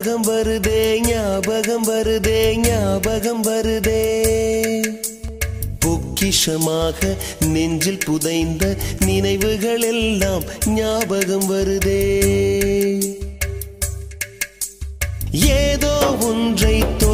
ஞாபகம் வருதே ஞாபகம் வருதே ஞாபகம் வருதே பொக்கிஷமாக நெஞ்சில் புதைந்த நினைவுகள் எல்லாம் ஞாபகம் வருதே ஏதோ ஒன்றை